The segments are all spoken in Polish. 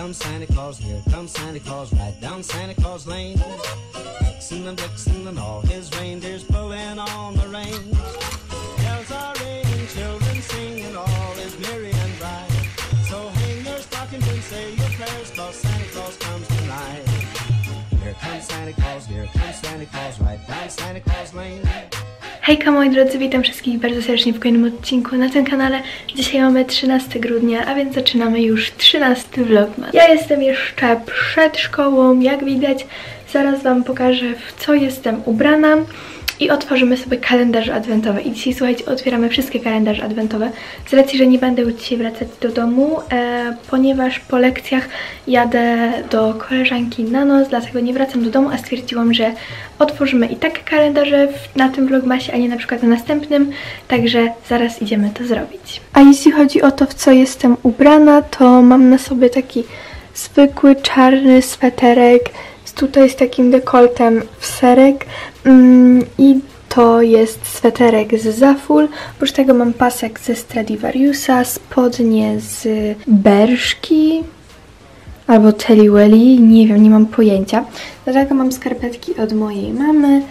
comes Santa Claus, here comes Santa Claus, right down Santa Claus Lane. Vixen and all his reindeers pulling on the reins. Bells are ringing, children singing, all is merry and bright. So hang your stockings and say your prayers, 'cause Santa Claus comes tonight. Here comes Santa Claus, here comes Santa Claus, right down Santa Claus Lane. Hejka moi drodzy, witam wszystkich bardzo serdecznie w kolejnym odcinku na tym kanale. Dzisiaj mamy 13 grudnia, a więc zaczynamy już 13 vlogmas. Ja jestem jeszcze przed szkołą, jak widać. Zaraz wam pokażę, w co jestem ubrana i otworzymy sobie kalendarze adwentowe. I dzisiaj, słuchajcie, otwieramy wszystkie kalendarze adwentowe. Z racji, że nie będę już dzisiaj wracać do domu, ponieważ po lekcjach jadę do koleżanki na noc, dlatego nie wracam do domu, a stwierdziłam, że otworzymy i tak kalendarze na tym vlogmasie, a nie na przykład na następnym, także zaraz idziemy to zrobić. A jeśli chodzi o to, w co jestem ubrana, to mam na sobie taki zwykły czarny sweterek tutaj z takim dekoltem w serek i to jest sweterek z Zaful. Oprócz tego mam pasek ze Stradivariusa, spodnie z Berszki albo Telliwelli, nie wiem, nie mam pojęcia. Do tego mam skarpetki od mojej mamy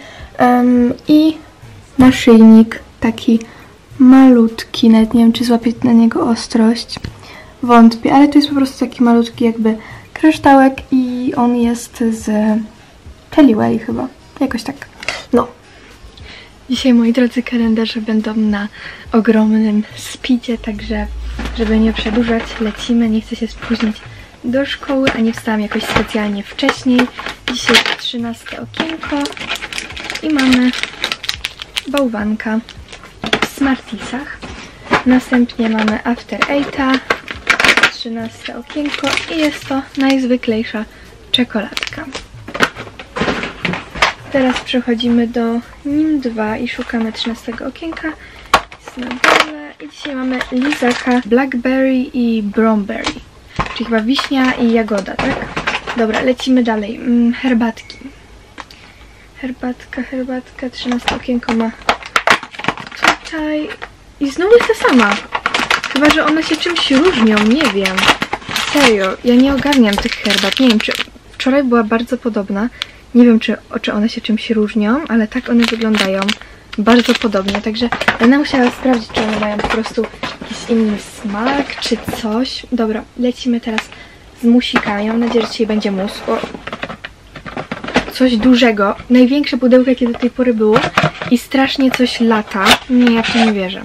i naszyjnik taki malutki, nawet nie wiem, czy złapię na niego ostrość. Wątpię, ale to jest po prostu taki malutki jakby kryształek i on jest z Telliwelli chyba, jakoś tak. No. Dzisiaj, moi drodzy, kalendarze będą na ogromnym speedzie, także żeby nie przedłużać, lecimy. Nie chcę się spóźnić do szkoły, a nie wstałam jakoś specjalnie wcześniej. Dzisiaj 13 okienko i mamy bałwanka w Smartiesach. Następnie mamy After Eighta, 13 okienko i jest to najzwyklejsza czekoladka. Teraz przechodzimy do NIM 2 i szukamy 13 okienka. Jest na dole i dzisiaj mamy lizaka Blackberry i Bromberry, czyli chyba wiśnia i jagoda, tak? Dobra, lecimy dalej. Herbatki. Herbatka, 13 okienko ma tutaj i znowu jest ta sama. Chyba że one się czymś różnią, nie wiem. Serio, ja nie ogarniam tych herbat. Nie wiem, czy wczoraj była bardzo podobna. Nie wiem, czy one się czymś różnią, ale tak one wyglądają bardzo podobnie. Także będę musiała sprawdzić, czy one mają po prostu jakiś inny smak, czy coś. Dobra, lecimy teraz z musikami. Mam nadzieję, że dzisiaj będzie mus. O, coś dużego. Największe pudełko, jakie do tej pory było. I strasznie coś lata. Nie, ja w to nie wierzę.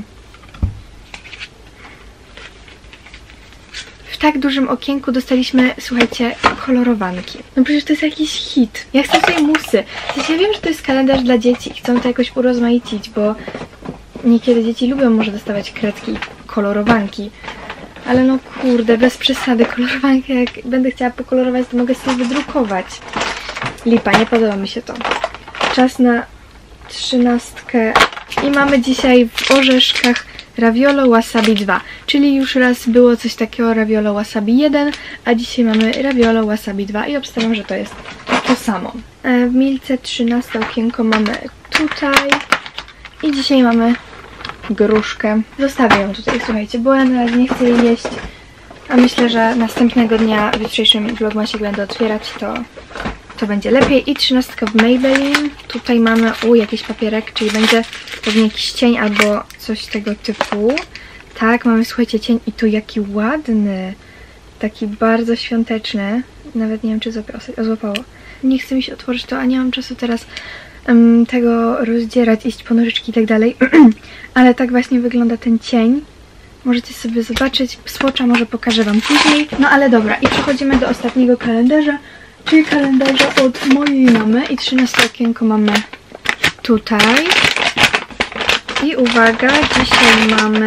W tak dużym okienku dostaliśmy, słuchajcie, kolorowanki. No przecież to jest jakiś hit. Ja chcę tutaj musy. Ja wiem, że to jest kalendarz dla dzieci i chcą to jakoś urozmaicić, bo niekiedy dzieci lubią może dostawać kredki i kolorowanki. Ale no kurde, bez przesady, kolorowankę, jak będę chciała pokolorować, to mogę sobie wydrukować. Lipa, nie podoba mi się to. Czas na 13. I mamy dzisiaj w orzeszkach Raviolo Wasabi 2, czyli już raz było coś takiego Raviolo Wasabi 1, a dzisiaj mamy Raviolo Wasabi 2 i obstawiam, że to jest to samo. W Milce 13 okienko mamy tutaj i dzisiaj mamy gruszkę. Zostawię ją tutaj, słuchajcie, bo ja na razie nie chcę jej jeść, a myślę, że następnego dnia w jutrzejszym vlogmasie będę otwierać, to będzie lepiej. I 13 w Maybelline. Tutaj mamy jakiś papierek, czyli będzie pewnie jakiś cień albo coś tego typu. Tak, mamy, słuchajcie, cień i to jaki ładny. Taki bardzo świąteczny. Nawet nie wiem, czy złapało. Nie chce mi się otworzyć to, a nie mam czasu teraz tego rozdzierać, iść po nożyczki i tak dalej. Ale tak właśnie wygląda ten cień. Możecie sobie zobaczyć. Swatcha może pokażę wam później. No ale dobra, i przechodzimy do ostatniego kalendarza, czyli kalendarza od mojej mamy i 13 okienko mamy tutaj. I uwaga, dzisiaj mamy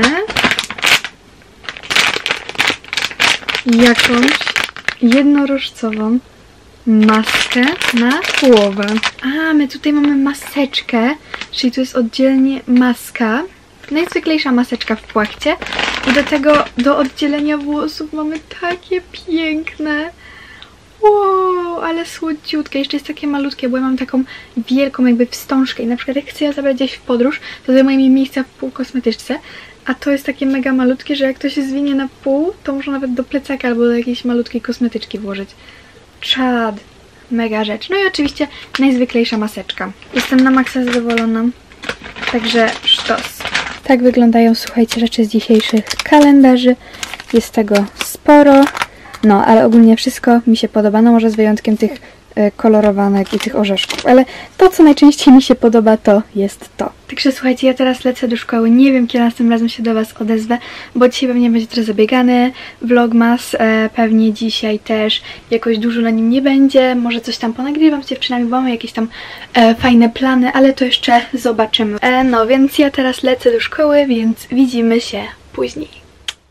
jakąś jednorożcową maskę na głowę. A, my tutaj mamy maseczkę, czyli tu jest oddzielnie maska. Najzwyklejsza maseczka w płachcie. I do tego, do oddzielenia włosów mamy takie piękne. Wow, O, ale słodziutkie. Jeszcze jest takie malutkie, bo ja mam taką wielką jakby wstążkę i na przykład jak chcę ją zabrać gdzieś w podróż, to zajmuje mi miejsca w pół kosmetyczce. A to jest takie mega malutkie, że jak to się zwinie na pół, to można nawet do plecaka albo do jakiejś malutkiej kosmetyczki włożyć. Czad. Mega rzecz. No i oczywiście najzwyklejsza maseczka. Jestem na maksa zadowolona. Także sztos. Tak wyglądają, słuchajcie, rzeczy z dzisiejszych kalendarzy. Jest tego sporo. No, ale ogólnie wszystko mi się podoba. No może z wyjątkiem tych kolorowanek i tych orzeszków. Ale to, co najczęściej mi się podoba, to jest to. Także słuchajcie, ja teraz lecę do szkoły. Nie wiem, kiedy następnym razem się do Was odezwę, bo dzisiaj pewnie będzie trochę zabiegany vlogmas. Pewnie dzisiaj też jakoś dużo na nim nie będzie. Może coś tam ponagrywam z dziewczynami, bo mamy jakieś tam fajne plany, ale to jeszcze zobaczymy. No, więc ja teraz lecę do szkoły, więc widzimy się później.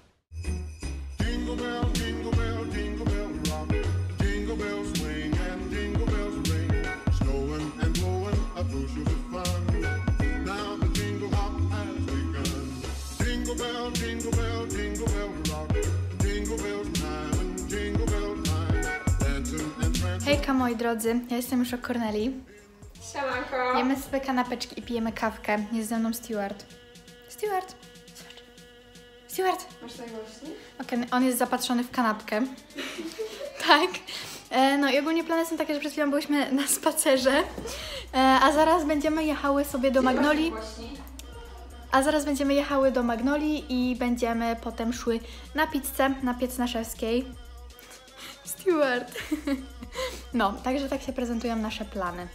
Hejka moi drodzy, ja jestem już o Korneli. Siemanko. Jemy sobie kanapeczki i pijemy kawkę. Jest ze mną Stewart. Stewart! Stewart! Masz najgłośniej? Okej, on jest zapatrzony w kanapkę. Tak. No i ogólnie plany są takie, że przed chwilą byliśmy na spacerze, a zaraz będziemy jechały sobie do Magnolii. I będziemy potem szły na pizzę, na piec Naszewskiej. Stewart. No, także tak się prezentują nasze plany.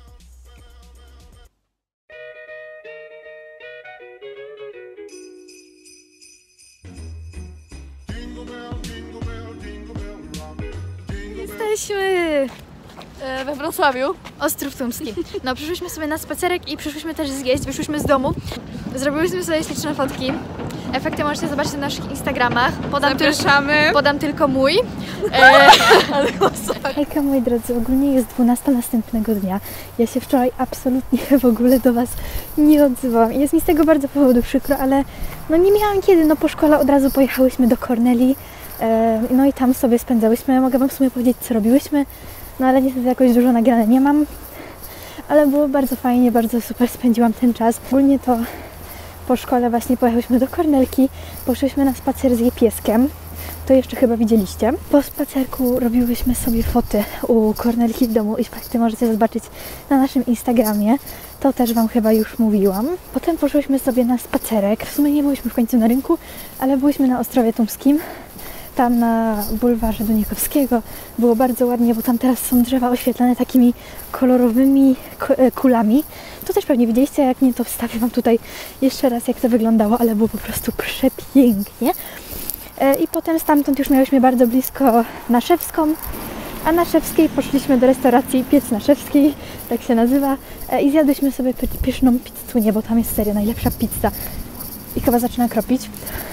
Jesteśmy We Wrocławiu. Ostrów Tumski. No, przyszłyśmy sobie na spacerek i przyszłyśmy też zjeść, wyszłyśmy z domu. Zrobiłyśmy sobie śliczne fotki. Efekty możecie zobaczyć na naszych Instagramach. Podam tylko mój. Hejka moi drodzy, ogólnie jest 12 następnego dnia. Ja się wczoraj absolutnie w ogóle do Was nie odzywałam i jest mi z tego bardzo powodu przykro, ale no nie miałam kiedy, no po szkole od razu pojechałyśmy do Korneli, no i tam sobie spędzałyśmy. Mogę Wam w sumie powiedzieć, co robiłyśmy, no ale niestety jakoś dużo nagrane nie mam, ale było bardzo fajnie, bardzo super spędziłam ten czas. Ogólnie to po szkole właśnie pojechałyśmy do Kornelki, poszłyśmy na spacer z jej pieskiem, to jeszcze chyba widzieliście. Po spacerku robiłyśmy sobie foty u Kornelki w domu i fakty możecie zobaczyć na naszym Instagramie, to też Wam chyba już mówiłam. Potem poszłyśmy sobie na spacerek, w sumie nie byliśmy w końcu na rynku, ale byliśmy na Ostrowie Tumskim, tam na bulwarze Dunikowskiego. Było bardzo ładnie, bo tam teraz są drzewa oświetlane takimi kolorowymi kulami. To też pewnie widzieliście, jak nie, to wstawię Wam tutaj jeszcze raz, jak to wyglądało, ale było po prostu przepięknie. I potem stamtąd już miałyśmy bardzo blisko Naszewską, a na Szewskiej poszliśmy do restauracji Piec Naszewskiej, tak się nazywa, i zjadłyśmy sobie pyszną pizzunię, bo tam jest serio najlepsza pizza. I chyba zaczyna kropić.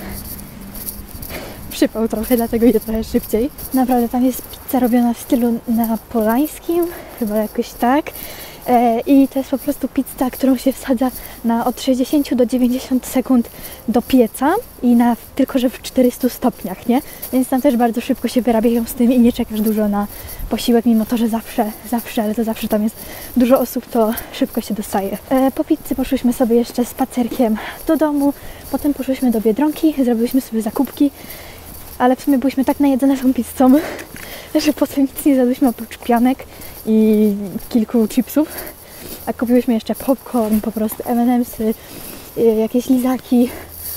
Przypał trochę, dlatego idę trochę szybciej. Naprawdę tam jest pizza robiona w stylu napoleońskim, chyba jakoś tak. I to jest po prostu pizza, którą się wsadza na od 60 do 90 sekund do pieca i tylko że w 400 stopniach, nie? Więc tam też bardzo szybko się wyrabiają z tym i nie czekasz dużo na posiłek, mimo to, że zawsze tam jest dużo osób, to szybko się dostaje. Po pizzy poszłyśmy sobie jeszcze spacerkiem do domu, potem poszłyśmy do Biedronki, zrobiłyśmy sobie zakupki, ale w sumie byliśmy tak najedzone tą pizzą, że potem nic nie zjadłyśmy oprócz pianek i kilku chipsów. A kupiłyśmy jeszcze popcorn, po prostu M&M'sy, jakieś lizaki,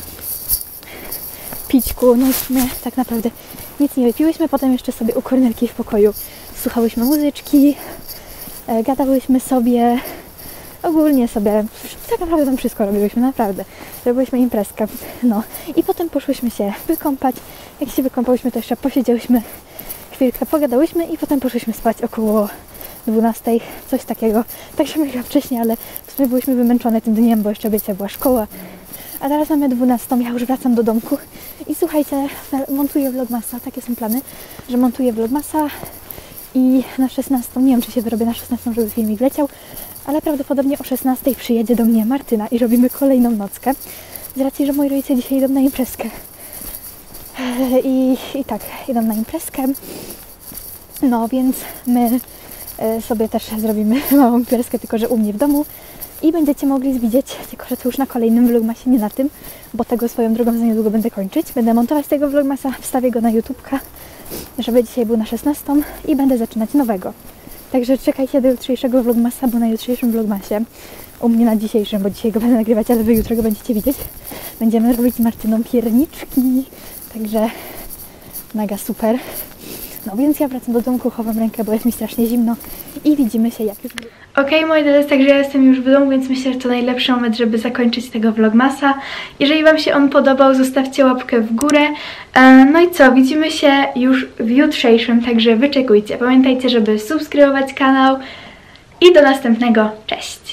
pićku. No w sumie tak naprawdę nic nie wypiłyśmy. Potem jeszcze sobie u Kornelki w pokoju słuchałyśmy muzyczki, gadałyśmy sobie, ogólnie sobie, tak naprawdę tam wszystko robiłyśmy, naprawdę. Robiłyśmy imprezkę. No i potem poszłyśmy się wykąpać. Jak się wykąpałyśmy, to jeszcze posiedziałyśmy chwilkę, pogadałyśmy i potem poszłyśmy spać około 12, coś takiego. Także mega wcześnie, ale w sumie byłyśmy wymęczone tym dniem, bo jeszcze wiecie, była szkoła. A teraz mamy 12, ja już wracam do domku i słuchajcie, montuję vlogmasa, takie są plany, że montuję vlogmasa i na 16, nie wiem czy się wyrobię na 16, żeby filmik leciał, ale prawdopodobnie o 16 przyjedzie do mnie Martyna i robimy kolejną nockę, z racji, że moi rodzice dzisiaj idą na imprezkę. I tak, idą na imprezkę. No więc my sobie też zrobimy małą imprezkę, tylko że u mnie w domu i będziecie mogli widzieć, tylko że to już na kolejnym vlogmasie, nie na tym, bo tego swoją drogą za niedługo będę kończyć. Będę montować tego vlogmasa, wstawię go na YouTubka, żeby dzisiaj był na 16 i będę zaczynać nowego. Także czekajcie do jutrzejszego vlogmasa, bo na jutrzejszym vlogmasie, u mnie na dzisiejszym, bo dzisiaj go będę nagrywać, ale wy jutro go będziecie widzieć, będziemy robić z Martyną pierniczki, także mega super. No więc ja wracam do domku, chowam rękę, bo jest mi strasznie zimno i widzimy się jak już... Okej, moi drodzy, także ja jestem już w domu, więc myślę, że to najlepszy moment, żeby zakończyć tego vlogmasa. Jeżeli Wam się on podobał, zostawcie łapkę w górę. No i co, widzimy się już w jutrzejszym, także wyczekujcie. Pamiętajcie, żeby subskrybować kanał i do następnego. Cześć!